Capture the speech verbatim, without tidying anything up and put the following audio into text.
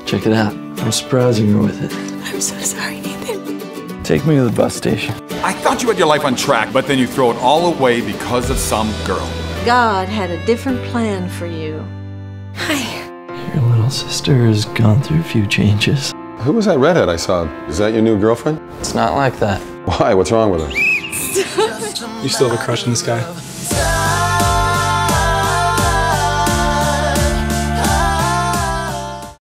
Check it out. I'm surprising her with it. I'm so sorry, Nathan. Take me to the bus station. I thought you had your life on track, but then you throw it all away because of some girl. God had a different plan for you. Hi. Your little sister has gone through a few changes. Who was that redhead I saw? Is that your new girlfriend? It's not like that. Why? What's wrong with her? You still have a crush on this guy?